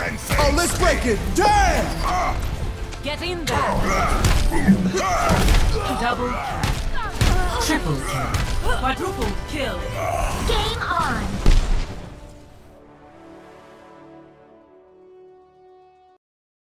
Oh, let's break it! Damn! Get in there! Double kill. Triple kill. Quadruple kill. Game over.